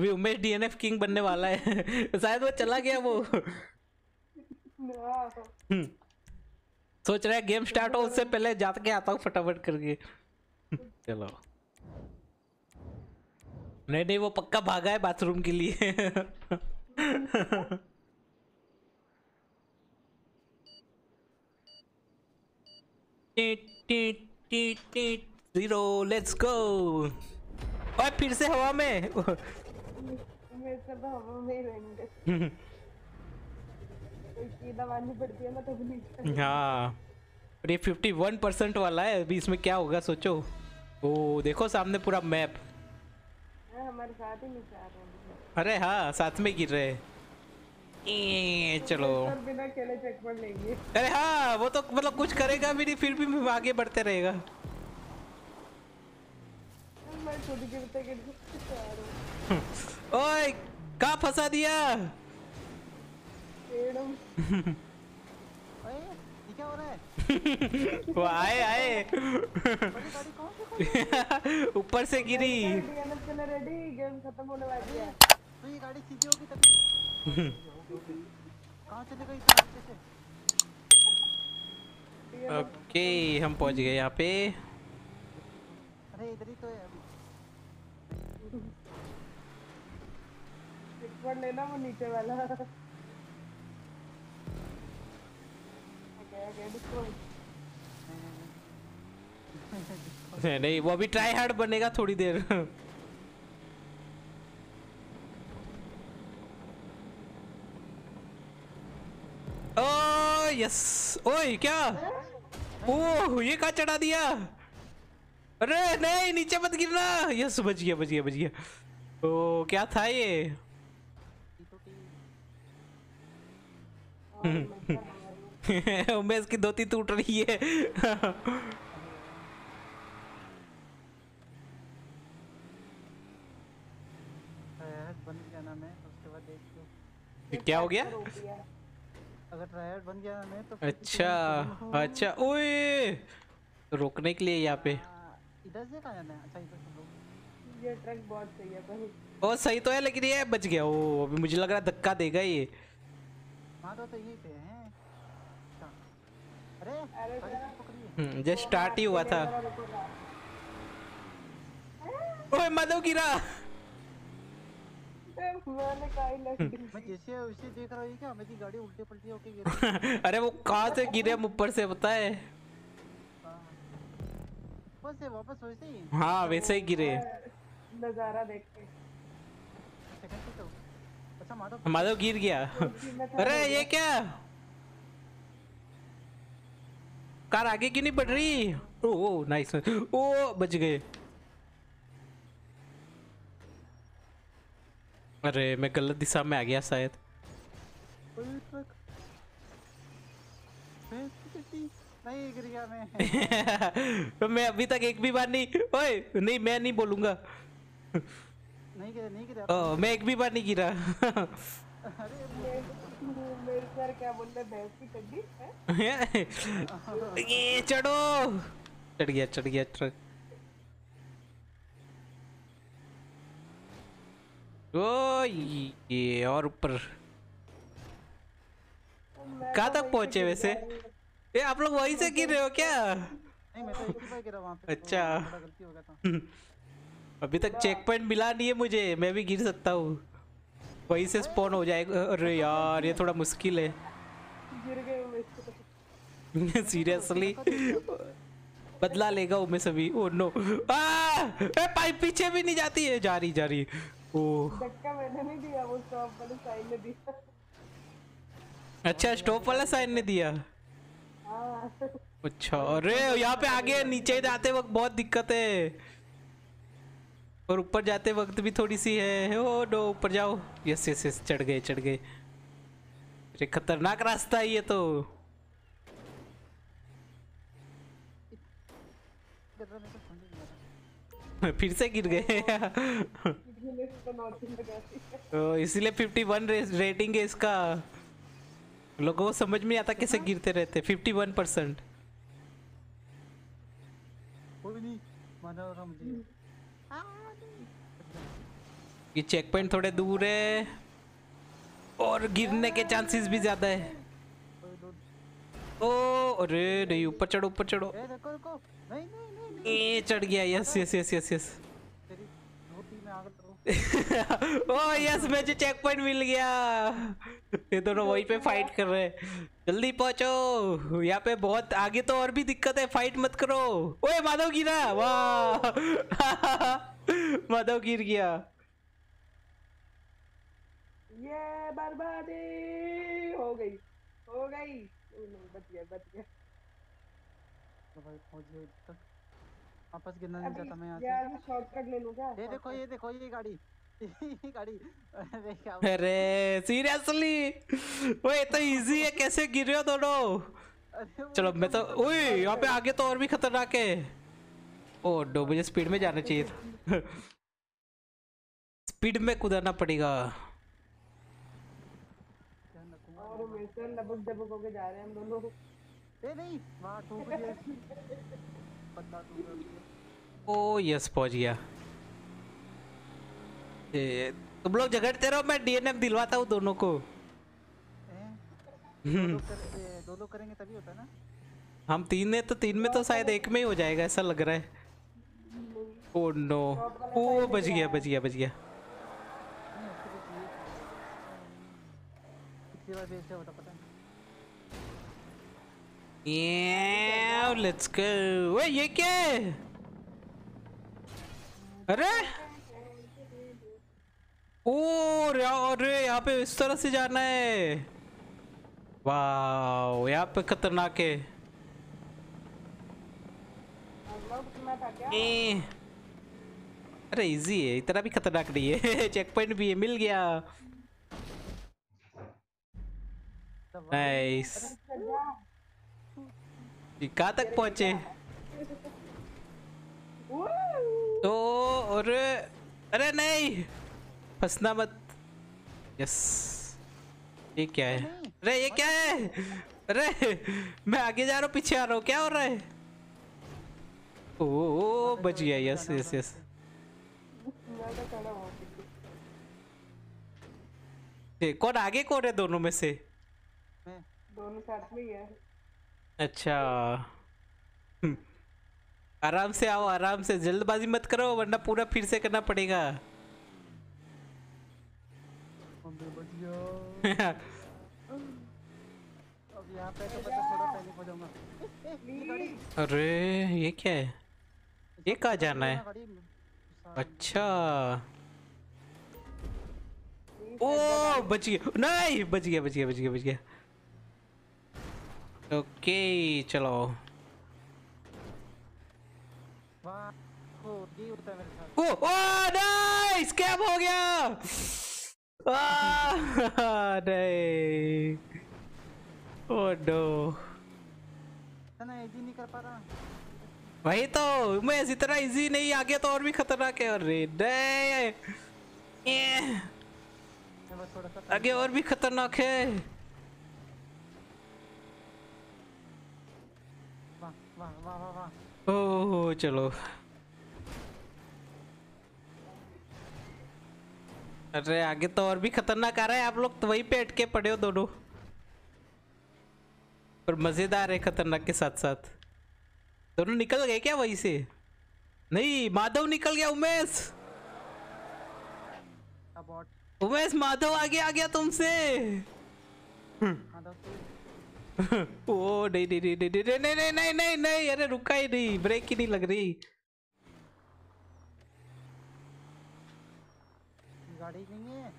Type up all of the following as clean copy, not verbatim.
अभी Umesh DNF king बनने वाला है। शायद वो चला गया वो। सोच रहा है गेम स्टार्ट हो उससे पहले जाके आता हूँ फटाफट करके। चलो नहीं नहीं वो पक्का भागा है बाथरूम के लिए। Zero let's go. और फिर से हवा में। मेरे से तो हवा में ही रहेंगे। कोई दबानी पड़ती है ना तो नहीं। हाँ ये 51% वाला है अभी इसमें क्या होगा सोचो। ओ देखो सामने पूरा मैप। हमारे साथ ही नीचे आ रहे हैं। अरे हाँ साथ में गिर रहे हैं। चलो बिना खेले चेक पॉइंट लेंगे। अरे हाँ वो तो मतलब कुछ करेगा भी नहीं फिर भी आगे बढ़ते रहेगा। मैं खुद गिरते गिरते आ रहा हूं। ओए कहाँ फंसा दिया। क्या हो रहा है? वो आए आए। ऊपर से गिरी। रेडी गेम खत्म होने वाली है। तो ये गाड़ी सीधी होगी तभी। कहाँ चले गई इतना आगे से? ओके हम पहुंच गए यहाँ पे। अरे इधर ही तो है अभी। एक लेना वो नीचे वाला। नहीं वो अभी ट्राई हार्ड बनेगा थोड़ी देर। ओ यस ओए क्या ओह ये कहाँ चढ़ा दिया। अरे नहीं नीचे मत गिरना। यस बच गया बच गया बच गया। ओ क्या था ये। उमेश की धोती टूट रही है। बन गया ना मैं उसके बाद देख लो क्या हो गया। अगर ट्रायड बन गया मैं तो अच्छा अच्छा ओए रोकने के लिए यहाँ पे इधर से कहाँ जाना है। अच्छा इधर से ये ट्रक बहुत सही है भाई। ओ सही तो है लेकिन ये बच गया। ओ अभी मुझे लग रहा है धक्का देगा ये। हाँ तो यहीं पे है। अरे जस्ट स्टार्ट ही हुआ था। ओए माधव गिरा। मैं जैसे उसे देख रहा हूँ क्या मेरी गाड़ी उल्टे पलटी होके गिरी। अरे वो कहाँ से गिरे हम ऊपर से पता है। ऊपर से वापस वैसे ही। हाँ वैसे ही गिरे। नजारा देख के। अच्छा माधव गिर गया। अरे ये क्या कार आगे क्यों नहीं बढ़ रही। ओ नाइस ओ बच गए। अरे मैं गलत दिशा में आ गया शायद। नहीं गिर गया मैं। मैं अभी तक एक भी बार नहीं। ओए नहीं मैं नहीं बोलूंगा। नहीं गिरा मैं एक भी बार नहीं गिरा। अरे मेरे सर क्या बोल रहे भैंस की टड्डी है। ये चढ़ो चढ़ गया ट्रक। ओ ये और ऊपर कहाँ तक पहुंचे वैसे। ये आप लोग वहीं से गिर रहे हो क्या। नहीं मैं तो एक ही बार गिरा वहाँ पे। अच्छा गलती हो गया था। अभी तक चेक पॉइंट मिला नहीं है मुझे। मैं भी गिर सकता हूँ वहीं से स्पॉन हो जाएगा। अरे यार ये थोड़ा मुश्किल है। गिर गए सीरियसली बदला लेगा वो मैं सभी। ओ नो पाइप पीछे भी नहीं जाती है। जा रही ओह धक्का मैंने नहीं दिया वो स्टॉप वाले साइन ने दिया। अच्छा स्टॉप वाला साइन ने दिया। अच्छा अरे यहाँ पे आगे नीचे जाते वक्त बहुत दिक्कत है और ऊपर जाते वक्त भी थोड़ी सी है। ओ नो ऊपर जाओ। यस यस यस चढ़ गए अरे खतरनाक रास्ता है ये तो। फिर से गिर गए। इसीलिए 51 रेटिंग है इसका। लोगों को समझ में नहीं आता कैसे गिरते रहते। 51%। ये चेक पॉइंट थोड़े दूर है और गिरने के चांसेस भी ज्यादा है। ओ अरे नहीं, ऊपर चढ़ो ऊपर चढ़ो। देखो देखो, नहीं नहीं नहीं नहीं, ए चढ़ गया। Yes yes yes yes yes. तेरी धोती में आग लगाओ। ओ यस, मुझे चेक पॉइंट मिल गया। ये दोनों वहीं पे फाइट कर रहे हैं। जल्दी पहुंचो, यहाँ पे बहुत आगे तो और भी दिक्कत है, फाइट मत करो। ओए माधव गिरा, वाह। माधव गिर गया। ये बर्बादी हो गई, हो गई। नहीं, बच गया बच गया। तो भाई पहुंच गए तक, वापस गिरना नहीं चाहता मैं यहाँ यार मैं शॉर्टकट ले लूं क्या? से। ये देखो ये गाड़ी, ये गाड़ी। अरे क्या अरे सीरियसली, ओए तो इजी है, कैसे गिर रहे हो दोनों? अरे वो चलो मैं तो, ओए यहाँ पे आगे तो और भी खतरनाक है। ओ दो, मुझे स्पीड में जाना चाहिए था। स्पीड में कूदाना पड़ेगा। ध्यान रखूंगा। और मिलकर लबक डबक होके जा रहे हैं हम दोनों। ए नहीं, वहाँ ठोक दिया। बंदा ठोक दिया। ओ यस, पहुंच गया। तुम लोग झगड़ते रहो, मैं डीएनएफ दिलवाता हूँ दोनों को। दो लोग करेंगे तभी होता है ना। हम तीन है तो तीन में तो शायद एक में ही हो जाएगा, ऐसा लग रहा है। ओ नो, ओ बच गया बच गया बच गया। नहीं, उसके लिए चाहिए। पिछली बार बेच होता पता नहीं। Yeah, let's go। ओए ये क्या है? अरे ओ अरे यहाँ पे इस तरह से जाना है। वाह, यहाँ पे खतरनाक है। मैं था क्या? ए, अरे इजी है, इतना भी खतरनाक नहीं है। चेक पॉइंट भी है, मिल गया। नाइस। कहाँ तक पहुंचे? तो अरे अरे नहीं, फंसना मत। यस, ये क्या है? अरे ये क्या है? अरे मैं आगे जा रहा हूँ, पीछे आ रहा हूँ, क्या हो रहा है? ओ बच गया। Yes yes yes. कौन आगे, कौन है दोनों में से? दोनों साथ में ही है। अच्छा, आराम से आओ, आराम से, जल्दबाजी मत करो वरना पूरा फिर से करना पड़ेगा। अब यहाँ पे तो पता थोड़ा पहले हो जाऊंगा। ये गाड़ी, अरे ये क्या है? ये कहाँ जाना है? अच्छा, ओ बच गया। नहीं, बच गया बच गया बच गया बच गया। ओके चलो। वाह, ये होता है मेरे साथ। ओ नाइस, स्कैम हो गया। नहीं, ओ नो। ना इजी नहीं कर पा रहा। वही तो, मैं इतना इजी नहीं, आगे तो और भी खतरनाक है। अरे नहीं, बस थोड़ा सा आगे और भी खतरनाक है। वाह वाह वाह वाह वाह। ओह चलो। अरे आगे तो और भी खतरनाक आ रहा है, आप लोग तो वहीं पे अटके पड़े हो दोनों। पर मजेदार है खतरनाक के साथ साथ। दोनों निकल गए क्या वहीं से? नहीं, माधव निकल गया। उमेश, अबॉट। उमेश माधव आगे आ गया तुमसे। हाँ दोस्तों। ओ नहीं नहीं नहीं नहीं नहीं नहीं नहीं नहीं नहीं नहीं, अरे रुका ही नहीं, ब्रेक ही नहीं लग रही। गाड़ी नहीं है।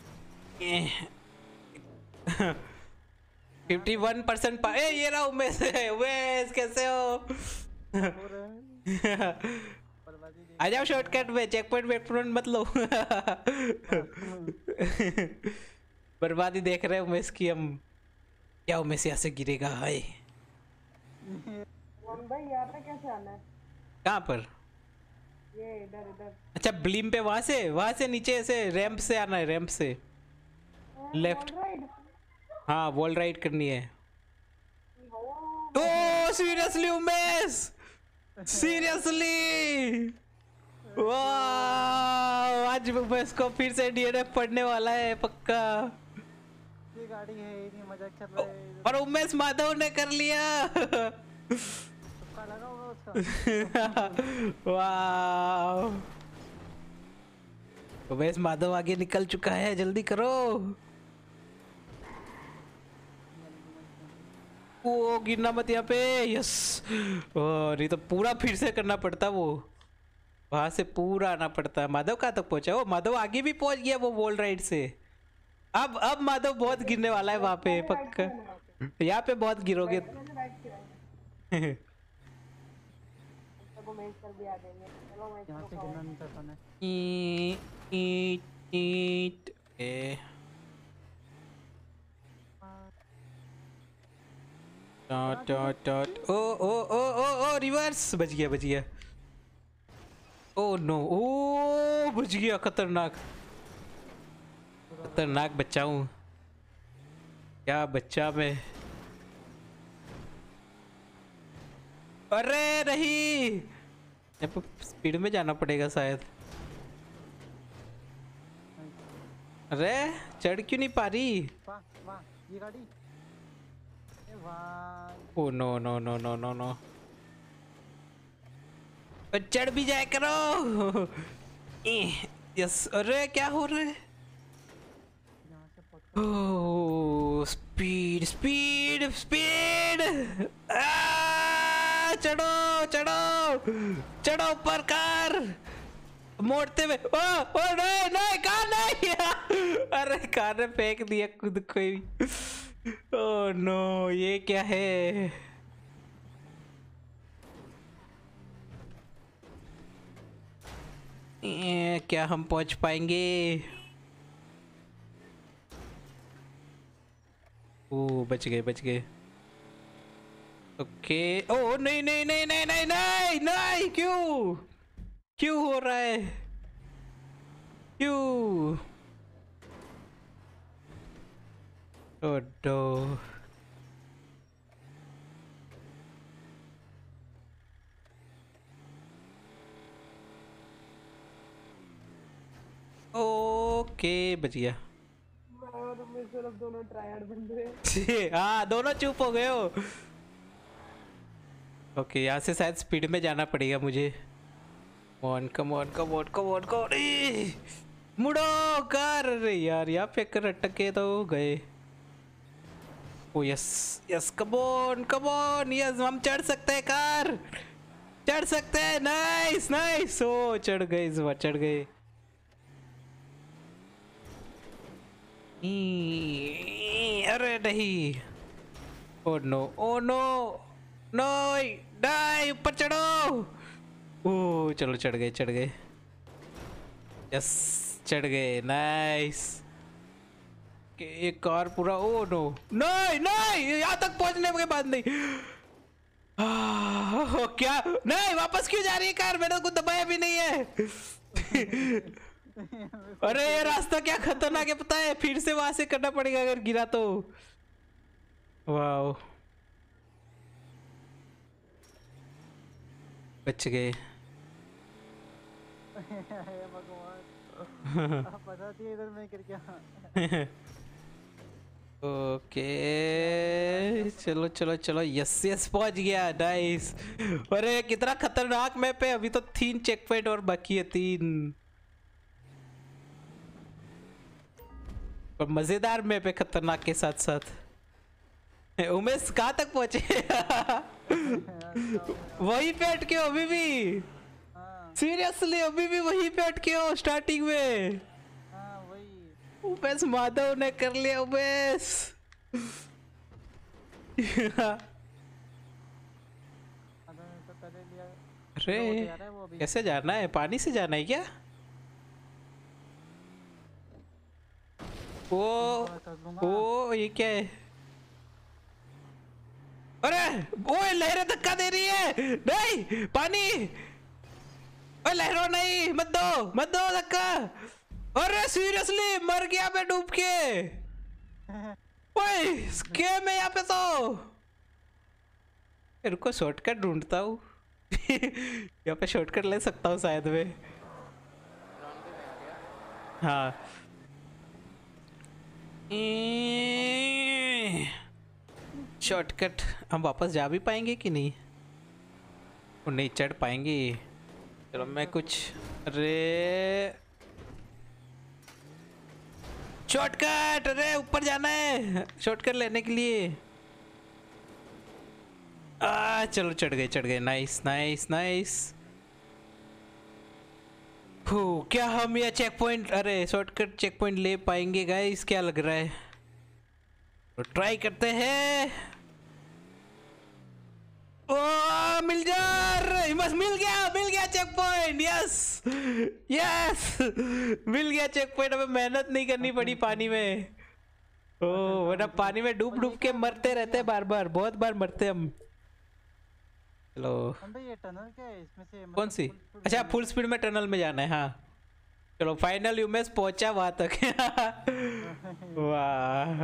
51% ये रहा उमेश। उमेश कैसे हो? बर्बादी देख। आ जाओ शॉर्टकट में, चेक पॉइंट वेट पॉइंट मत लो। बर्बादी देख रहे हैं उमेश की हम। क्या उमेश यहाँ से गिरेगा? हाय, भाई यहाँ पे कैसे आना है? कहाँ पर? ये इधर इधर। अच्छा ब्लीम पे, वहां से नीचे से रैंप से आना है, रैंप से लेफ्ट। राइट। हाँ वॉल राइड करनी है। ओ सीरियसली उमेश, सीरियसली वाह, आज बस को फिर से डीएनएफ पड़ने वाला है पक्का। ये गाड़ी है ही नहीं, मजाक कर रहा है। और उमेश माधव ने कर लिया। तुक्का लगा होगा उसका। वाह, उमेश माधव आगे निकल चुका है, जल्दी करो। वो गिरना मत यहाँ पे। यस, और ये तो पूरा फिर से करना पड़ता, वो वहां से पूरा आना पड़ता है। माधव कहाँ तक पहुंचा? वो माधव आगे भी पहुंच गया वो वॉल राइड से। अब माधव बहुत गिरने वाला है वहां पे पक्का। यहाँ पे बहुत गिरोगे। मैंने राइट किया। सबको मैच कर भी आ जाएंगे। चलो मैच यहाँ से गिरना नहीं चाहता मैं। ए ओ ओ ओ ओ ओ रिवर्स, बच गया। ओ नो, ओ बच गया। खतरनाक बच्चा हूँ क्या, बच्चा मैं। अरे नहीं, यहाँ पे स्पीड में जाना पड़ेगा शायद। अरे चढ़ क्यों नहीं पा रही? वाह वाह, ये गाड़ी। वाह, oh no no no no no no, चढ़ भी जाए करो। यस, अरे क्या हो रहा है? यहाँ से पकड़। Oh speed speed speed. चढ़ो ऊपर कार मोड़ते हुए। ओ नहीं कार नहीं। अरे कार ने फेंक दिया खुद को ही। ओह नो, ये क्या है? क्या हम पहुंच पाएंगे? ओ बच गए। ओके। ओ नहीं, क्यों हो रहा है? क्यों? ओ नो, ओके बच गया। मैं और उमेश सिर्फ दोनों ट्रायड बन गए। हाँ, दोनों चुप हो गए हो। ओके, यहाँ से शायद स्पीड में जाना पड़ेगा मुझे। Come on. मुड़ो कार। अरे यार, यहाँ पे कर अटके तो गए। Oh yes come on yes, हम चढ़ सकते हैं कार, चढ़ सकते हैं। नाइस। ओ चढ़ गए, इस बार चढ़ गए। अरे नहीं, ओ नो, नहीं, ऊपर चढ़ो। ओ चलो, चढ़ गए। यस, चढ़ गए। नाइस। एक कार पूरा। ओ नो, नहीं, यहाँ तक पहुंचने के बाद नहीं। क्या? नहीं, वापस क्यों जा रही है कार? मैंने कुछ दबाया भी नहीं है। अरे ये रास्ता क्या खतरनाक है पता है? फिर से वहां से करना पड़ेगा अगर गिरा तो। वाओ, बच गए। भगवान, आप बता दिए इधर मैं गिर गया। ओके, चलो। यस पहुंच गया। नाइस। अरे कितना खतरनाक मैप है। अभी तो 3 चेक पॉइंट और बाकी है, 3। और मजेदार मैप है, खतरनाक के साथ साथ। उमेश कहाँ तक पहुंचे? वहीं पे अटके हो अभी भी? सीरियसली अभी भी वहीं पे अटके हो स्टार्टिंग में? वही। उमेश माधव ने कर लिया। उमेश अरे कैसे जाना है? पानी से जाना है क्या? ओ ये क्या है? अरे ओए, लहरें धक्का दे रही है। नहीं, पानी। ओए लहरों, नहीं, मत दो धक्का। अरे सीरियसली मर गया मैं डूब के। ओए स्कैम है यहाँ पे तो। रुको, शॉर्टकट ढूंढता हूँ। यहाँ पे शॉर्टकट ले सकता हूँ शायद मैं। हाँ शॉर्टकट हम वापस जा भी पाएंगे कि नहीं? वो नहीं चढ़ पाएंगे। चलो मैं कुछ, अरे शॉर्टकट, अरे ऊपर जाना है शॉर्टकट लेने के लिए। चलो चढ़ गए नाइस नाइस नाइस। क्या हम यह चेक पॉइंट, अरे शॉर्टकट चेक पॉइंट ले पाएंगे गाइस? क्या लग रहा है? तो ट्राई करते हैं। ओ मिल जा, बस मिल गया चेक पॉइंट। यस यस मिल गया चेक पॉइंट। हमें मेहनत नहीं करनी पड़ी पानी में। ओ वरना पानी में डूब डूब के मरते रहते बार बार, बहुत बार मरते हम। चलो ये टनल क्या है इसमें से? कौन सी? अच्छा फुल स्पीड में टनल में जाना है। हाँ चलो फाइनल यूमेस पहुंचा वहां तक। वाह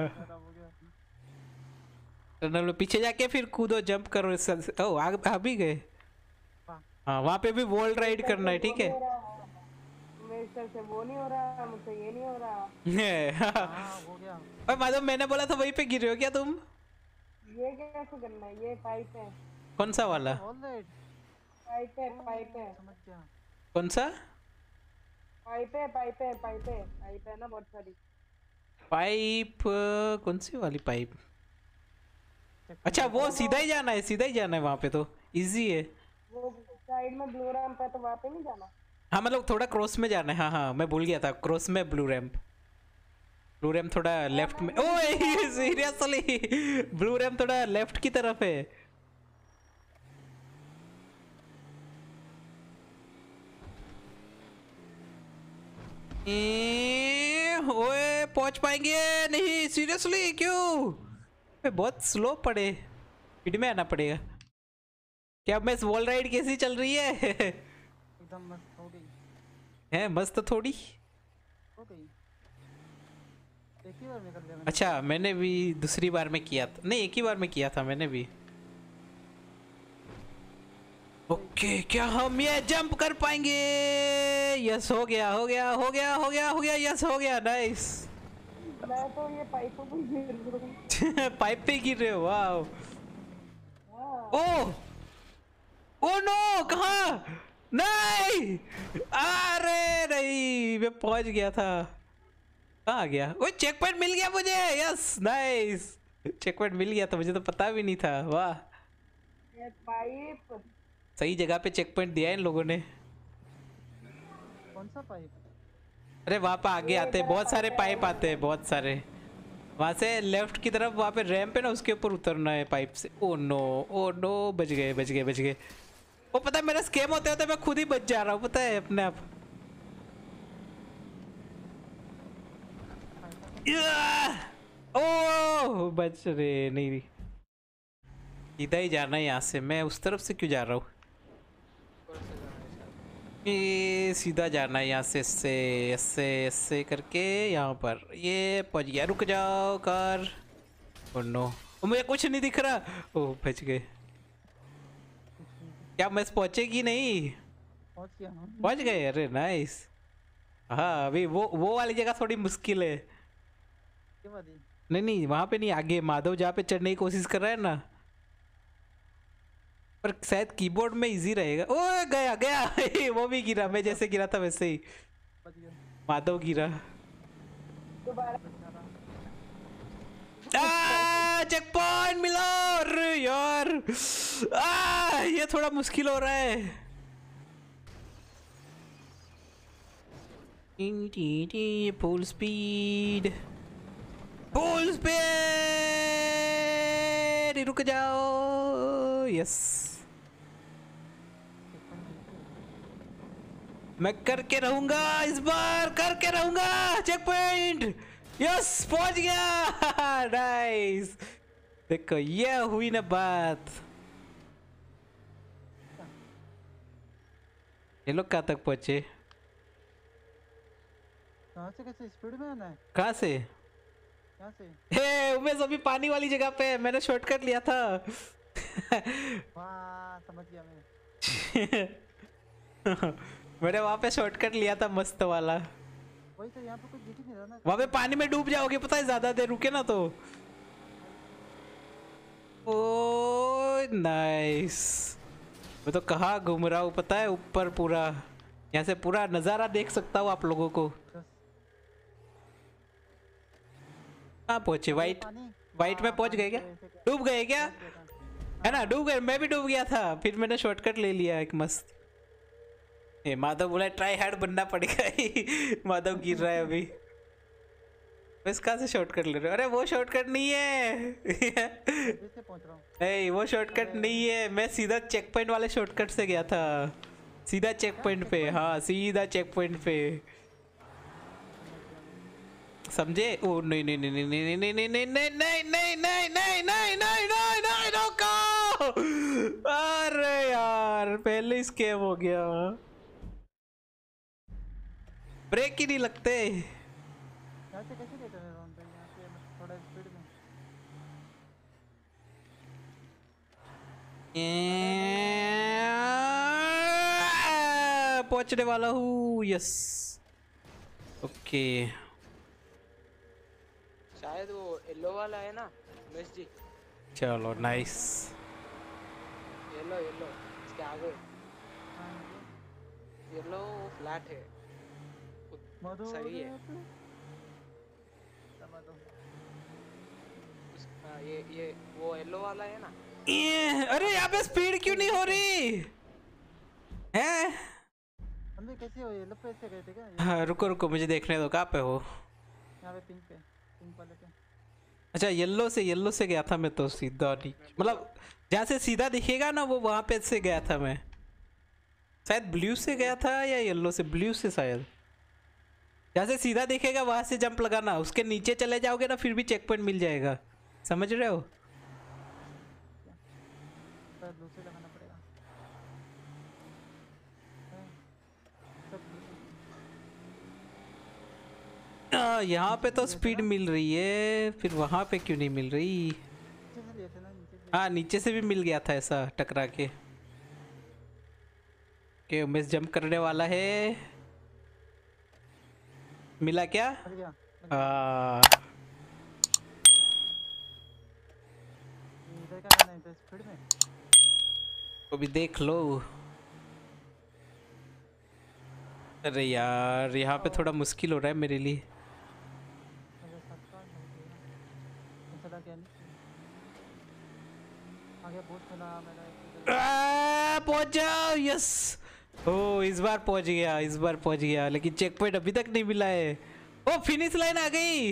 टनल में पीछे जाके फिर कूदो, जंप करो। ओ आ भी गए। हाँ वहाँ पे भी वॉल राइड करना है, ठीक है। मेरे सर से वो नहीं हो रहा, मुझसे ये नहीं हो रहा। हो गया। और माधव मैंने बोला था वहीं पे गिर रहे हो क्या तुम? ये कैसे करना है? ये पाइप है। कौन सा वाला? पाइप है। समझ गया। कौन सा पाइप है ना बहुत सारी। पाइप? कौन सी वाली पाइप? अच्छा वो सीधा ही जाना है वहाँ पे, तो इजी है। वो साइड में ब्लू रैंप है तो वहाँ पे नहीं जाना। हाँ मतलब थोड़ा क्रॉस में जाना है। हाँ हाँ मैं भूल गया था, क्रॉस में ब्लू रैंप थोड़ा लेफ्ट में। ओए सीरियसली ब्लू रैंप थोड़ा लेफ्ट की तरफ है। ओए पहुंच पाएंगे नहीं? सीरियसली क्यों? बहुत स्लो पड़े, स्पीड में आना पड़ेगा क्या? मैं वॉल राइड कैसी चल रही है? एकदम मस्त हो गई है मस्त थोड़ी हो गई। एक ही बार में कर लिया मैंने। अच्छा मैंने भी दूसरी बार में किया था, नहीं एक ही बार में किया था मैंने भी। ओके क्या हम ये जंप कर पाएंगे? यस हो गया यस हो गया नाइस। मैं तो ये पाइपों पे गिर रहा हूँ। पाइप पे गिर रहे हो? वाओ। ओ नो कहाँ? नहीं अरे नहीं मैं पहुंच गया था। कहाँ आ गया? वो चेक पॉइंट मिल गया मुझे। यस नाइस चेक पॉइंट मिल गया था, मुझे तो पता भी नहीं था। वाह ये पाइप सही जगह पे चेक पॉइंट दिया इन लोगों ने। कौन सा पाइप? अरे वहाँ पे आगे आते हैं बहुत सारे पाइप आते हैं, बहुत सारे। वहाँ से लेफ्ट की तरफ वहाँ पे रैंप है ना, उसके ऊपर उतरना है पाइप से। ओ नो बच गए। वो पता है मेरा स्कैम होते होते मैं खुद ही बच जा रहा हूँ, पता है अपने आप। ओ बच रहे नहीं, सीधा ही जाना है यहाँ से। मैं उस तरफ से क्यों जा रहा हूँ? ये सीधा जाना है यहाँ से, ऐसे करके यहाँ पर ये पहुँच गया। रुक जाओ कार। ओ नो मुझे कुछ नहीं दिख रहा। ओ बच गए। क्या मैं पहुँचेगी नहीं? पहुंच गया हूँ। पहुँच गए? अरे नाइस। हाँ अभी वो वाली जगह थोड़ी मुश्किल है। ये वाली? नहीं वहाँ पे नहीं, आगे माधव जहाँ पे चढ़ने की कोशिश कर रहा है ना, पर शायद कीबोर्ड में इजी रहेगा। ओए गया वो भी गिरा, मैं जैसे गिरा था वैसे ही बच गया। माधव गिरा। दोबारा चेक पॉइंट मिला। अरे यार ये थोड़ा मुश्किल हो रहा है। फुल स्पीड रुक जाओ। यस मैं करके रहूंगा, इस बार करके रहूंगा चेक पॉइंट। यस पहुंच गया नाइस। देखो ये हुई ना बात। ये लोग कहाँ तक पहुंचे? कहाँ से कैसे स्पीड में आना है? कहाँ से? यहाँ से। हे उमेश अभी पानी वाली जगह पे है, मैंने शॉर्टकट लिया था। वाह समझ गया मैं। मैंने वहां पे शॉर्टकट लिया था मस्त वाला। वही तो यहाँ पे कुछ दिख ही नहीं रहा ना। वहां पे पानी में डूब जाओगे पता है, ज्यादा देर रुके ना तो। Oh nice. मैं तो कहाँ घूम रहा हूँ पता है, ऊपर पूरा, यहाँ से पूरा नजारा देख सकता हूँ आप लोगों को। कहाँ पहुंचे? वाइट वाइट में पहुंच गए क्या? डूब गए क्या? है ना, डूब गए। मैं भी डूब गया था, फिर मैंने शॉर्टकट ले लिया एक मस्त। ये माधव बोला ट्राई हार्ड बनना पड़ेगा ही। माधव गिर रहा है अभी। बस कहाँ से शॉर्टकट ले रहे हो? अरे वो शॉर्टकट नहीं है। पहुंच रहा हूँ। नहीं वो शॉर्टकट नहीं है, मैं सीधा चेक पॉइंट वाले शॉर्टकट से गया था। सीधा चेक पॉइंट पे, हाँ सीधा चेक पॉइंट पे, समझे? ओ नहीं नहीं नहीं नहीं नहीं नहीं नहीं नहीं नहीं नहीं नहीं नहीं नहीं नहीं नहीं नहीं नहीं रोको। अरे यार पहले स्कैम हो गया, ब्रेक ही नहीं लगते। यहाँ से कैसे लेते हैं राउंड पे? यहाँ पे थोड़ा स्पीड में। पहुंचने वाला हूँ, यस ओके। शायद वो येलो वाला है ना उमेश जी। चलो नाइस। येलो येलो इसके आगे येलो फ्लैट है, मधु सही है। ये वो येलो वाला है ना। अरे यहाँ पे स्पीड क्यों नहीं हो रही है? हम भी कैसे हो? ये लपे से गए थे क्या? हाँ रुको रुको मुझे देखने दो, कहाँ पे हो? यहाँ पे पिंक वाले पे। अच्छा येलो से गया था मैं तो सीधा नीचे, मतलब जहाँ से सीधा दिखेगा ना वो वहाँ पे से गया था मैं। शायद ब्लू से गया था या येलो से, ब्लू से शायद। जहाँ से सीधा दिखेगा वहाँ से जंप लगाना, उसके नीचे चले जाओगे ना फिर भी चेक पॉइंट मिल जाएगा, समझ रहे हो? ब्लू से लगाना पड़ेगा। यहाँ पे तो स्पीड मिल रही है, फिर वहाँ पे क्यों नहीं मिल रही? हाँ नीचे से भी मिल गया था ऐसा टकरा के। ओके उमेश जंप करने वाला है, मिला क्या? इधर क्या करना है? इधर स्पीड में तो भी देख लो। अरे यार यहाँ पे थोड़ा मुश्किल हो रहा है मेरे लिए। पहुंच जाओ, यस। ओ इस बार पहुंच गया, इस बार पहुंच गया, लेकिन चेक पॉइंट अभी तक नहीं मिला है। ओ फिनिश लाइन आ गई।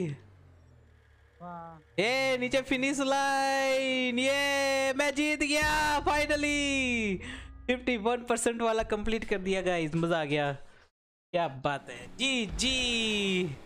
ये नीचे फिनिश लाइन, ये मैं जीत गया फाइनली। 51% वाला कंप्लीट कर दिया गाइस, मजा आ गया, क्या बात है। जी जी।